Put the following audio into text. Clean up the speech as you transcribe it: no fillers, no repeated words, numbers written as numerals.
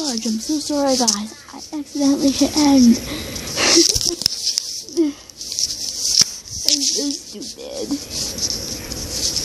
Fudge, I'm so sorry guys, I accidentally hit end. I'm so stupid.